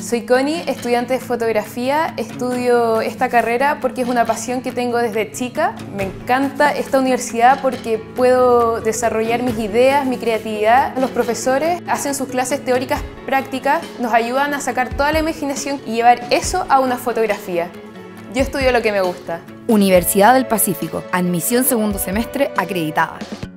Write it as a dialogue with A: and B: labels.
A: Soy Connie, estudiante de fotografía. Estudio esta carrera porque es una pasión que tengo desde chica. Me encanta esta universidad porque puedo desarrollar mis ideas, mi creatividad. Los profesores hacen sus clases teóricas prácticas, nos ayudan a sacar toda la imaginación y llevar eso a una fotografía. Yo estudio lo que me gusta.
B: Universidad del Pacífico, admisión segundo semestre acreditada.